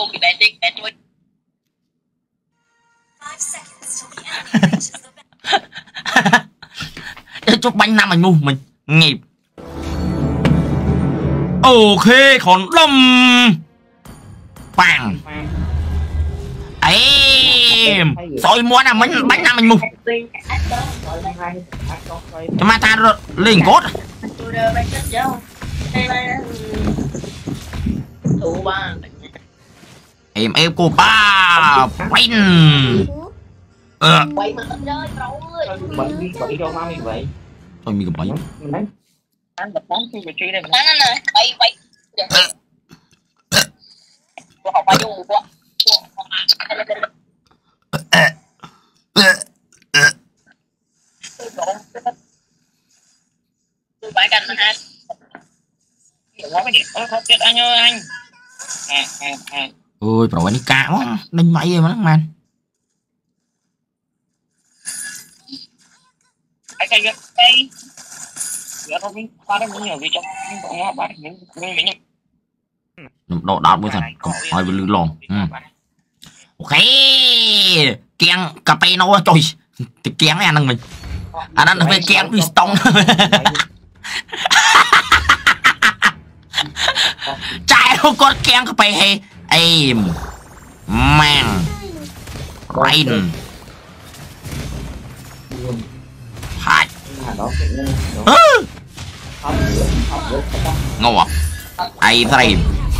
chúc bánh năm anh ngu mình nghiệp. Ok còn đâm bang em rồi muốn là mình bánh năm mình mù cho mà ta lên cốt em cô ba bánh thôi mình cầm bánh anh bật bóng khi vị trí này nè bay của học bao nhiêu của bãi canh ha quá cái gì không chết anh ơi anh ôi rồi đi cá quá đánh máy em lắm man cái giờ không biết ba cái nhiều vì trong ba những độ đọt với thằng hỏi về lư lòn ok keng cà phê nó trời thì keng này ăn mình anh ăn phải keng vì tông trái không có keng cà phê hay em mang rain hại ngầu ai thầy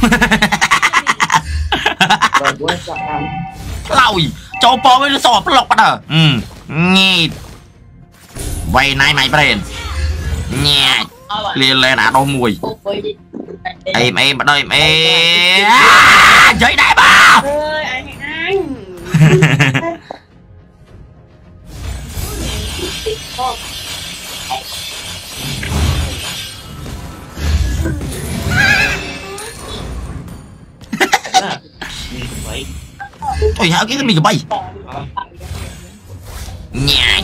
lôi cho bò với sọp lọc bắt đầu nghe vậy này mày bền nha liền lên à đâu mùi em ở đây em giấy đại bao thôi hả cái mình bay nhà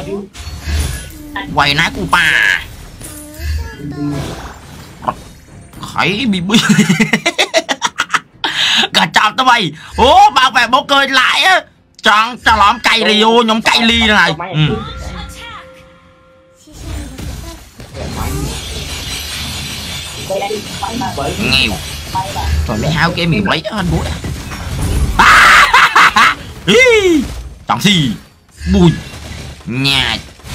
quay nát của bà khải bị bí cả chọn tao mày ố bảo vệ bố cười lại á chọn cho lõm cây đi vô nhóm cây ly này nghèo rồi mấy hao cái mình lấy anh bố chẳng gì bùi nhà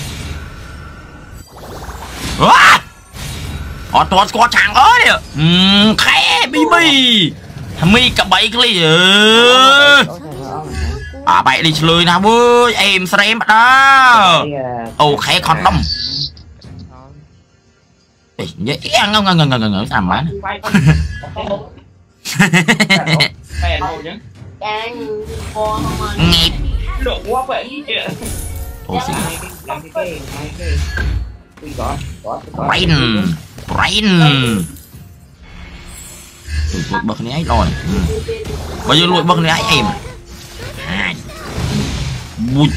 toàn có thằng ơi khẽ bi mi cả bảy cái ly bảy đi lười nào bơi em xem đó ô khẽ con đông dễ ngờ làm má nghe ô xí rain lụi bậc này ấy rồi bao nhiêu lụi bậc này ấy em bụi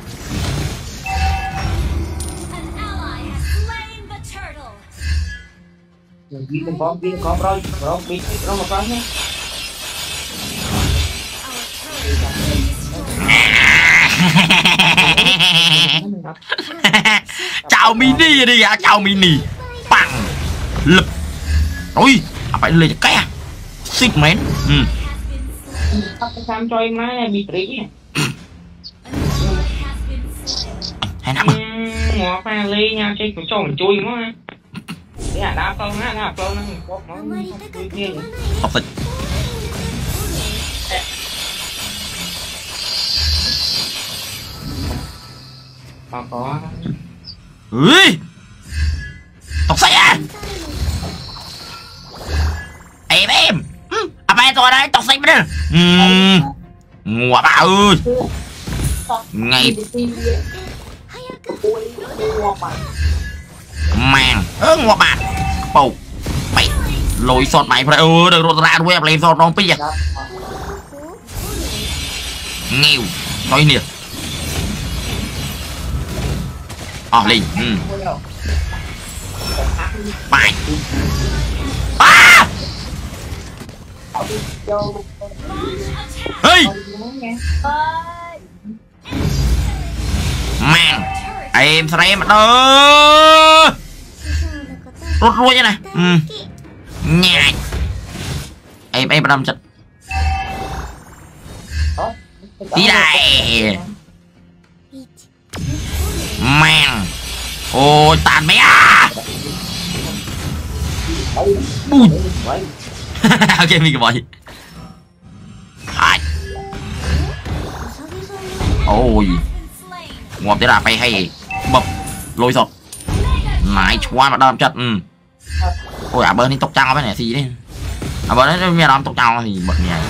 viên con rồi bị một con nhé chào mini đi à chào mini bằng lực ôi phải lên cái à xịt mến Sam cho em nói bị trí hay nắm ngó pha ly nha chơi cũng cho mình chui quá cái hạt đá không á đá không nó học dịch có ui học sách à em à ba tôi đây tóc xanh bên ngọa bà ơi ngay màng ngọa bà bầu mày lôi sọt mày phải được rồi ra đuôi em lên sọt non pia nghèo nói nè lên bài Ê mang em xem đó rút ruột vậy này nhạt em đâm chặt đi đây mang ôi tàn mẹ bùi ok mình cái ôi ngọt thế là phải hay bập lôi sọt nãy qua mà đâm chặt ôi à bên đi tóc trăng cái này gì đấy à bên đấy nghe đâm tóc trăng thì bật nhảy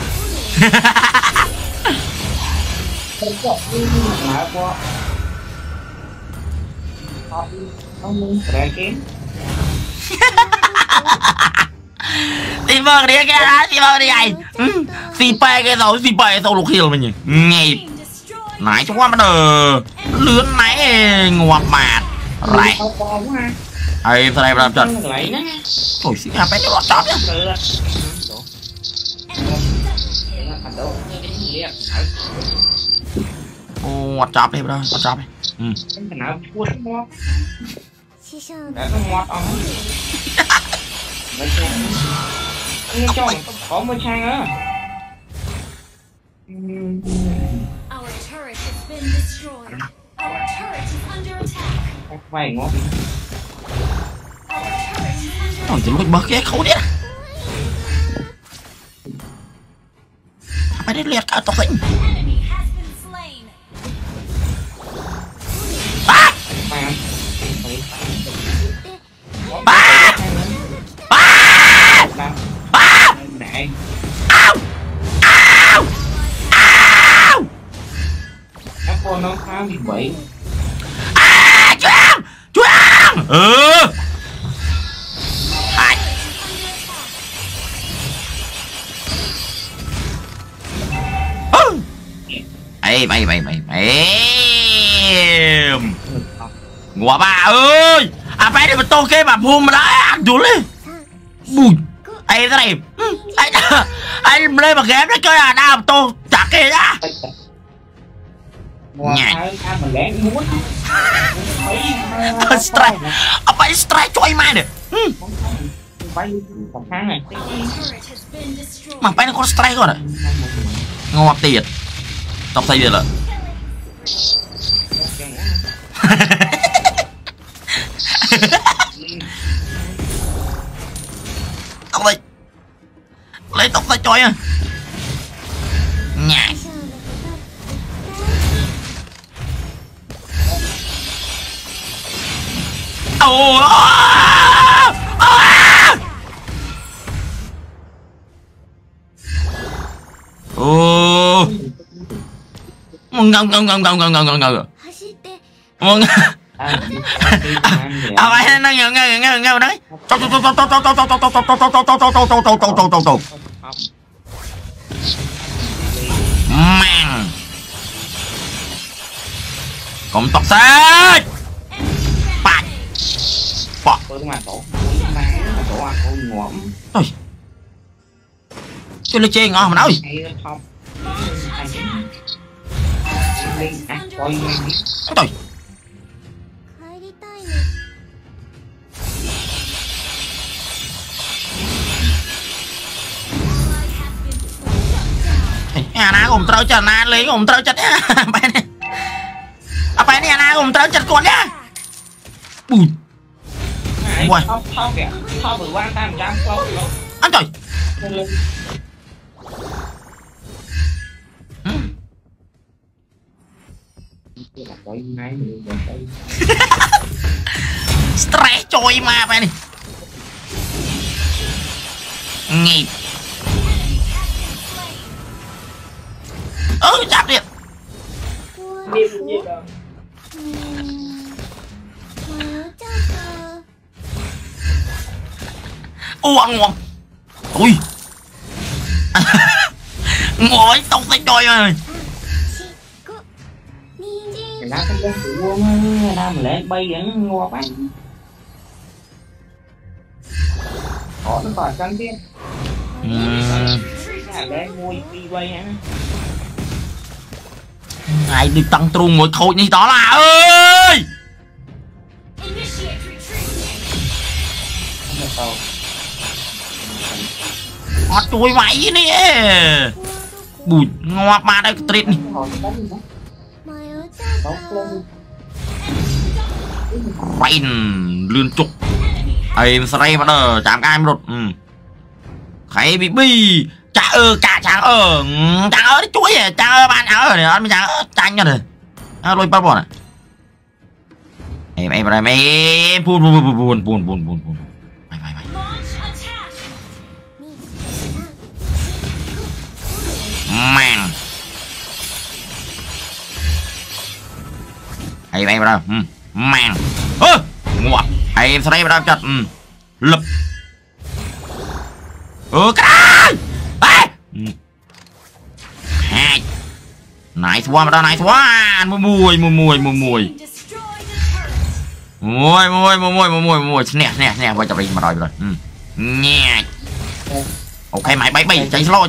thì vâng đi cái đó thì vâng đi này xì pe cái rồi lục hill mình nhỉ nhảy nãy cho qua bắt đầu lướn nãy ngọt mạt lại ai sao đây làm trận ôi xí hà bé nó chót nhá ô ngọt chóp đây ngọt chóp đây có một trang á vậy ngon ôi chỉ lúc bớt cái khẩu đấy phải đến liệt cả tộc tỉnh ba ba ba ba này ao ao ao các con nó khá bị bậy choang ê mày ngọa bà ơi à phải đi mà tô cái bà phun mà đã đủ lên bùi ê thế này anh lên mà ghém đấy chơi à đào tô chặt kia ra nhảy strike apa strike cho em ai nè mà phải nó có strike rồi ngọt tiệt tóc xây là tóc đây lấy tóc ra cho nha nhảy ôi ô ngâm à vậy nó ngâm đấy mang còn tóc xếp bạch bọt ôi chơi chơi ngon mà nói trời na cũng trâu chặt na lấy cũng trâu chặt nhá apa ini na cũng trâu chặt con nhá bùi ui anh trời stress trôi mà phải này nghỉ chạm điện ăn ngon ui ngồi tông tay trôi rồi lá cái dân tự mua ra mà lẽ bay vẫn ngon quá họ nó còn căng tiên ai đi tăng trung ngồi khôi như đó là ơi họ chui vậy nè bụi ngọt mà đây trịt này quay lươn trục em say bắt đầu chạm cái một thấy bị bi chả cả chẳng đấy chuối à chẳng bạn ở này anh chẳng chanh cho này lôi bắt bọn này em buồn mày mang em vào đâu mang ngọt em sẽ đây vào đâu chặt lập cái hai nice one vào đâu nice one mùi nè quay chụp đi mà rồi nha ok mày bay cháy slow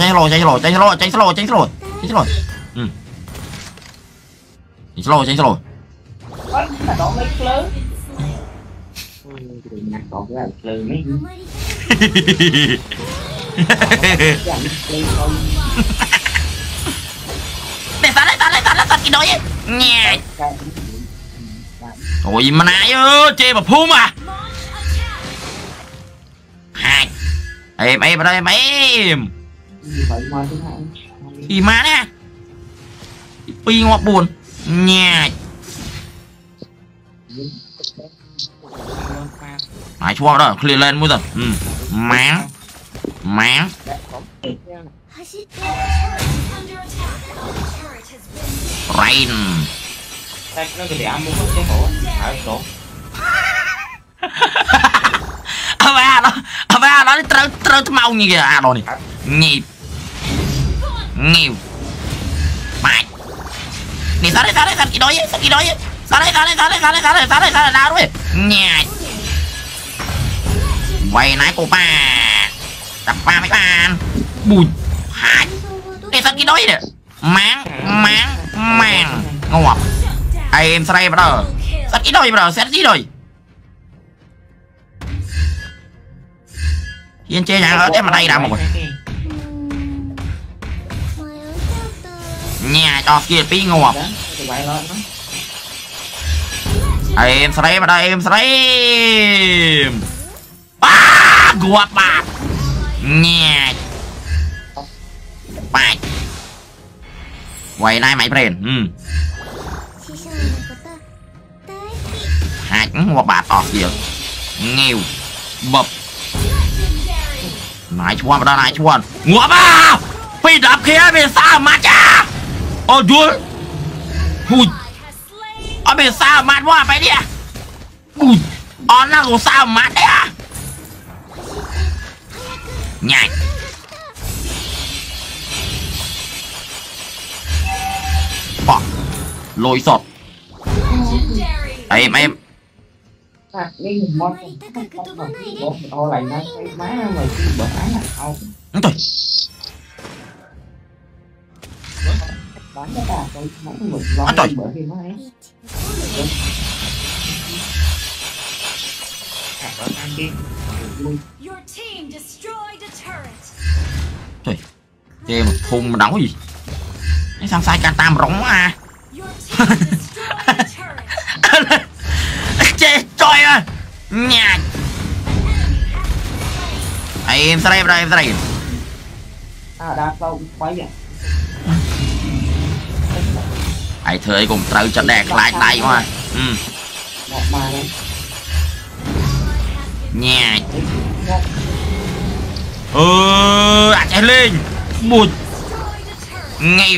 để tao cái đôi nha ôi mà nãy chê mà phun à hai em ở đây em thì má nè pi ngọt buồn nha phải chua đó clear lên mới rồi máng rain nó trâu mau như kìa đồ này nhịp nhiều mày nè sao đây cái đôi sao đây đau đúng nhà quay nãy cô ba đập ba mấy bạn bùi hai nè sao cái đôi nè máng ngọt em sao đây bắt đầu sao cái đôi bắt đầu xét gì rồi yên chơi nhà ở đây mà đây đã một nhà cho kia tí ngọt em say vào đây em say ngọt bà nhà bài quay lại mày bền hai ngọt bà to kìa nghèo bập nãy chua vào đây nãy chua ngọt bà phi đập kia về sao mà cha ô chúa hùi ở bên sao mát quá phải đi à ui nó còn sao mát đấy à nhảy bỏ lôi sọt em thôi trời trời chơi mà thùng mà đóng gì cái sang sai can tam rống à chơi trời ơi nhà em ra đây đa sâu quái vậy ai thời cùng trâu cho đẹp lại tay quá nhà chạy lên một nghèo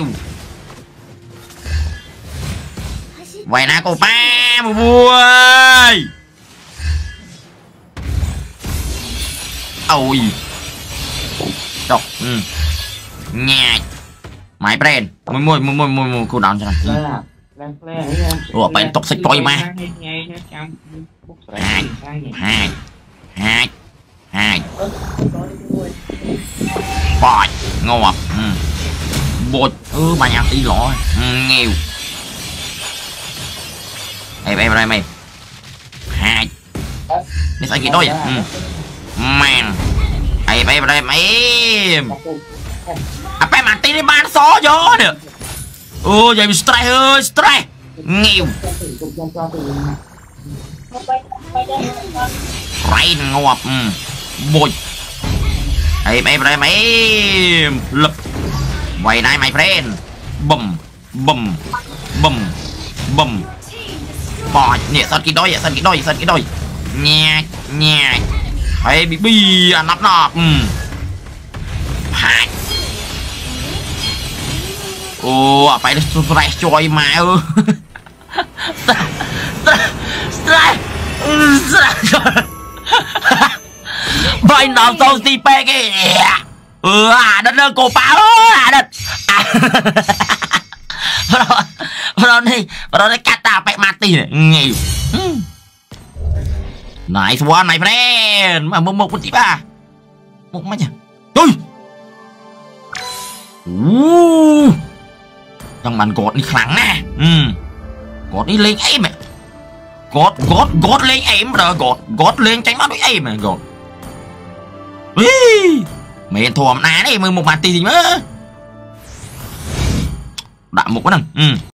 vậy nè cô ba vui ôi đọc nhà máy brand mùi cô đón cho này ủa bạn tóc xích coi mà hai 2 bòi ngọt bột bà nhà tí lọ nghèo em đây mày 2 นี่ใส่กี่ด้วยแม่งไอ้ไปได้ไหมไปมาตีในบ้านซอเยอะเนี่ยโอ้ยสไตร์สไตร์งิ้วไรงวบบุยไอ้ไปได้ไหมหลับไว้นายไม่เพลนบ่มบ่มบ่มบ่มปอยเนี่ยสัตว์กี่ด้วยสัตว์กี่ด้วยnhẹ hay bị bi nắp phải phải strike choi mà strike bay nào tao si pe cái đất cổ báo đất rồi đây cắt ta phải mati nhiều nice one my friend mà một con tí ba một mấy nhỉ tôi trong bàn cột đi khẳng nè cột đi lên em mẹ cột lên em rồi cột lên tránh mắt đuổi em mẹ cột mẹ thòm ná đấy một bàn tí gì nữa đã một cái đằng